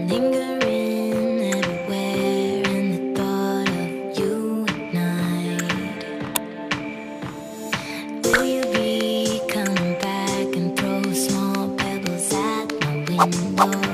lingering everywhere, and the thought of you ignite. Will you be coming back and throw small pebbles at my window?